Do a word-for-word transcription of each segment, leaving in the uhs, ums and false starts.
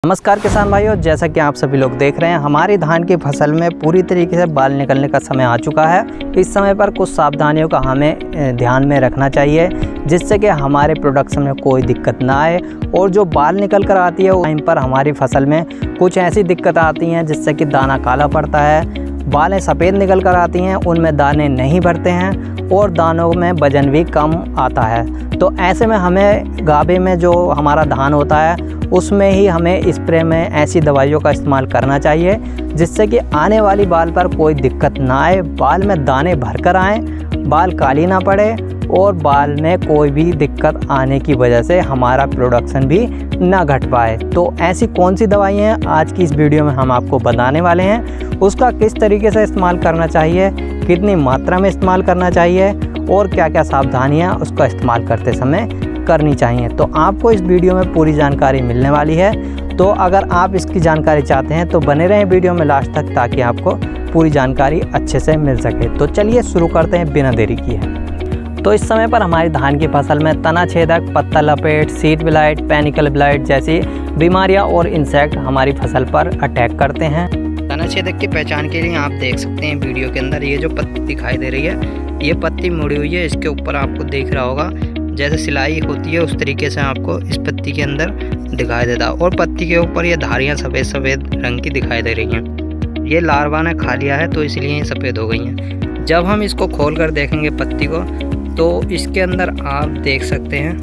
नमस्कार किसान भाइयों, जैसा कि आप सभी लोग देख रहे हैं हमारी धान की फसल में पूरी तरीके से बाल निकलने का समय आ चुका है। इस समय पर कुछ सावधानियों का हमें ध्यान में रखना चाहिए जिससे कि हमारे प्रोडक्शन में कोई दिक्कत ना आए। और जो बाल निकल कर आती है उस टाइम पर हमारी फसल में कुछ ऐसी दिक्कत आती हैं जिससे कि दाना काला पड़ता है, बालें सफ़ेद निकल कर आती हैं, उनमें दाने नहीं भरते हैं और दानों में वजन भी कम आता है। तो ऐसे में हमें गाभे में जो हमारा धान होता है उसमें ही हमें स्प्रे में ऐसी दवाइयों का इस्तेमाल करना चाहिए जिससे कि आने वाली बाल पर कोई दिक्कत ना आए, बाल में दाने भरकर आएँ, बाल काली ना पड़े और बाल में कोई भी दिक्कत आने की वजह से हमारा प्रोडक्शन भी ना घट पाए। तो ऐसी कौन सी दवाई हैं आज की इस वीडियो में हम आपको बताने वाले हैं। उसका किस तरीके से इस्तेमाल करना चाहिए, कितनी मात्रा में इस्तेमाल करना चाहिए और क्या क्या सावधानियाँ उसका इस्तेमाल करते समय करनी चाहिए। तो आपको इस वीडियो में पूरी जानकारी मिलने वाली है। तो अगर आप इसकी जानकारी चाहते हैं तो बने रहें वीडियो में लास्ट तक ताकि आपको पूरी जानकारी अच्छे से मिल सके। तो चलिए शुरू करते हैं बिना देरी किए। तो इस समय पर हमारी धान की फसल में तना छेदक, पत्ता लपेट, सीड ब्लाइट, पैनिकल ब्लाइट जैसी बीमारियां और इंसेक्ट हमारी फसल पर अटैक करते हैं। तना छेदक की पहचान के लिए आप देख सकते हैं वीडियो के अंदर ये जो पत्ती दिखाई दे रही है, ये पत्ती मुड़ी हुई है। इसके ऊपर आपको दिख रहा होगा जैसे सिलाई होती है उस तरीके से आपको इस पत्ती के अंदर दिखाई देता है। और पत्ती के ऊपर ये धारियाँ सफ़ेद सफ़ेद रंग की दिखाई दे रही हैं। ये लार्वा ने खा लिया है तो इसलिए ये सफ़ेद हो गई हैं। जब हम इसको खोल कर देखेंगे पत्ती को तो इसके अंदर आप देख सकते हैं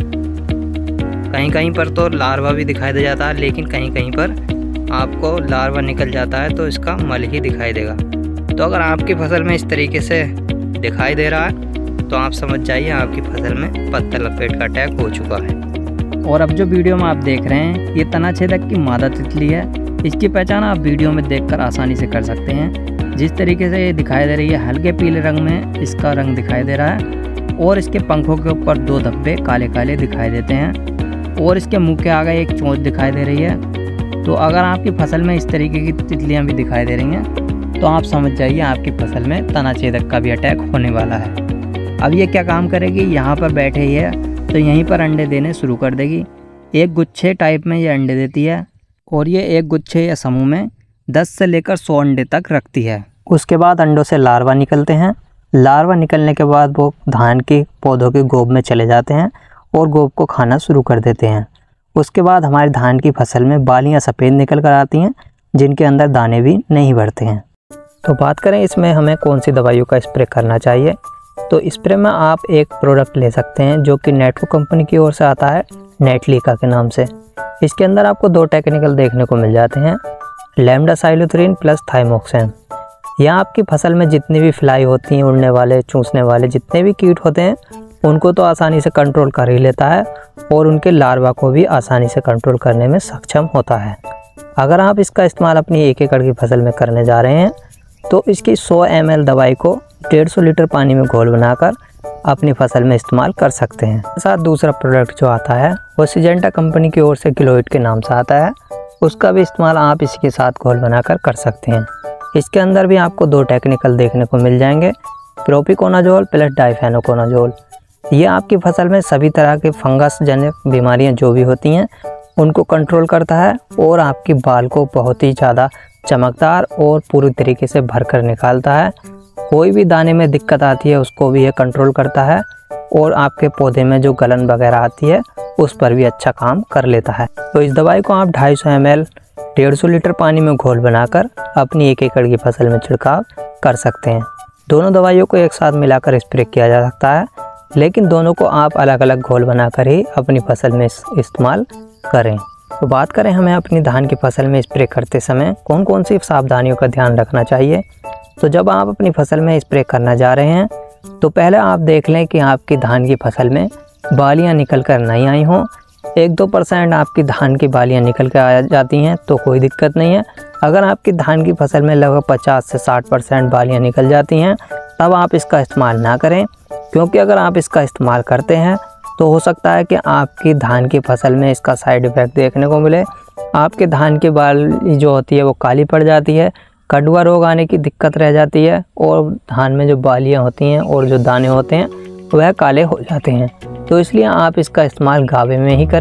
कहीं कहीं पर तो लार्वा भी दिखाई दे जाता है, लेकिन कहीं कहीं पर आपको लार्वा निकल जाता है तो इसका मल ही दिखाई देगा। तो अगर आपकी फसल में इस तरीके से दिखाई दे रहा है तो आप समझ जाइए आपकी फसल में पत्ता लपेट का अटैक हो चुका है। और अब जो वीडियो में आप देख रहे हैं ये तना छेदक की मादा तितली है। इसकी पहचान आप वीडियो में देखकर आसानी से कर सकते हैं। जिस तरीके से ये दिखाई दे रही है हल्के पीले रंग में इसका रंग दिखाई दे रहा है और इसके पंखों के ऊपर दो धब्बे काले काले दिखाई देते हैं और इसके मुंह के आगे एक चोंच दिखाई दे रही है। तो अगर आपकी फसल में इस तरीके की तितलियाँ भी दिखाई दे रही हैं तो आप समझ जाइए आपकी फसल में तना छेदक का भी अटैक होने वाला है। अब ये क्या काम करेगी, यहाँ पर बैठे ही है तो यहीं पर अंडे देने शुरू कर देगी। एक गुच्छे टाइप में ये अंडे देती है और ये एक गुच्छे या समूह में दस से लेकर सौ अंडे तक रखती है। उसके बाद अंडों से लार्वा निकलते हैं। लार्वा निकलने के बाद वो धान के पौधों के गोब में चले जाते हैं और गोब को खाना शुरू कर देते हैं। उसके बाद हमारी धान की फसल में बालियाँ सफ़ेद निकल कर आती हैं जिनके अंदर दाने भी नहीं भरते हैं। तो बात करें इसमें हमें कौन सी दवाइयों का स्प्रे करना चाहिए। तो स्प्रे में आप एक प्रोडक्ट ले सकते हैं जो कि नेटको कंपनी की ओर से आता है, नेटलिका के नाम से। इसके अंदर आपको दो टेक्निकल देखने को मिल जाते हैं, लैम्डासाइलोथ्रीन प्लस थाइमोक्सेन। यह आपकी फसल में जितनी भी फ्लाई होती हैं, उड़ने वाले चूसने वाले जितने भी कीट होते हैं उनको तो आसानी से कंट्रोल कर ही लेता है और उनके लार्वा को भी आसानी से कंट्रोल करने में सक्षम होता है। अगर आप इसका इस्तेमाल अपनी एक एकड़ की फसल में करने जा रहे हैं तो इसकी सौ एम एल दवाई को डेढ़ सौ लीटर पानी में घोल बनाकर अपनी फसल में इस्तेमाल कर सकते हैं। साथ दूसरा प्रोडक्ट जो आता है वो सिजेंटा कंपनी की ओर से किलोइड के नाम से आता है, उसका भी इस्तेमाल आप इसी के साथ घोल बनाकर कर सकते हैं। इसके अंदर भी आपको दो टेक्निकल देखने को मिल जाएंगे, प्रोपिकोनाजोल प्लस डाइफेनोकोनाजोल। ये आपकी फसल में सभी तरह के फंगस जनित बीमारियाँ जो भी होती हैं उनको कंट्रोल करता है और आपकी बाल को बहुत ही ज़्यादा चमकदार और पूरी तरीके से भरकर निकालता है। कोई भी दाने में दिक्कत आती है उसको भी ये कंट्रोल करता है और आपके पौधे में जो गलन वगैरह आती है उस पर भी अच्छा काम कर लेता है। तो इस दवाई को आप ढाई सौ एम एल डेढ़ सौ लीटर पानी में घोल बनाकर अपनी एक एकड़ की फसल में छिड़काव कर सकते हैं। दोनों दवाइयों को एक साथ मिलाकर स्प्रे किया जा सकता है, लेकिन दोनों को आप अलग अलग घोल बनाकर ही अपनी फसल में इस्तेमाल करें। तो बात करें हमें अपनी धान की फसल में स्प्रे करते समय कौन कौन सी सावधानियों का ध्यान रखना चाहिए। तो जब आप अपनी फसल में स्प्रे करना जा रहे हैं तो पहले आप देख लें कि आपकी धान की फसल में बालियां निकल कर नहीं आई हों। एक दो परसेंट आपकी धान की बालियां निकल कर आ जाती हैं तो कोई दिक्कत नहीं है। अगर आपकी धान की फसल में लगभग पचास से साठ परसेंट बालियां निकल जाती हैं तब आप इसका इस्तेमाल ना करें, क्योंकि अगर आप इसका इस्तेमाल करते हैं तो हो सकता है कि आपकी धान की फसल में इसका साइड इफ़ेक्ट देखने को मिले। आपके धान की बाल जो होती है वो काली पड़ जाती है, कड़वा रोग आने की दिक्कत रह जाती है और धान में जो बालियाँ होती हैं और जो दाने होते हैं वह काले हो जाते हैं। तो इसलिए आप इसका इस्तेमाल गाभे में ही करें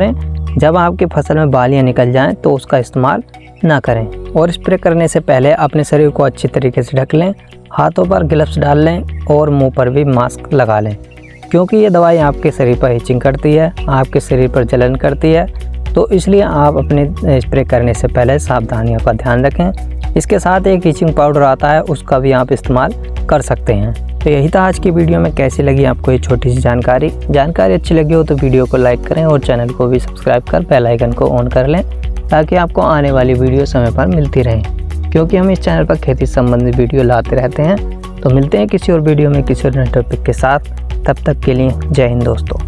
जब आपकी फसल में बालियाँ निकल जाएं तो उसका इस्तेमाल ना करें। और स्प्रे करने से पहले अपने शरीर को अच्छी तरीके से ढक लें, हाथों पर ग्लव्स डाल लें और मुंह पर भी मास्क लगा लें, क्योंकि ये दवाई आपके शरीर पर इचिंग करती है, आपके शरीर पर जलन करती है। तो इसलिए आप अपने स्प्रे करने से पहले सावधानियों का ध्यान रखें। इसके साथ एक इचिंग पाउडर आता है, उसका भी आप इस्तेमाल कर सकते हैं। तो यही था आज की वीडियो में। कैसी लगी आपको ये छोटी सी जानकारी जानकारी अच्छी लगी हो तो वीडियो को लाइक करें और चैनल को भी सब्सक्राइब कर बेल आइकन को ऑन कर लें, ताकि आपको आने वाली वीडियो समय पर मिलती रहें, क्योंकि हम इस चैनल पर खेती संबंधित वीडियो लाते रहते हैं। तो मिलते हैं किसी और वीडियो में किसी और नए टॉपिक के साथ। तब तक के लिए जय हिंद दोस्तों।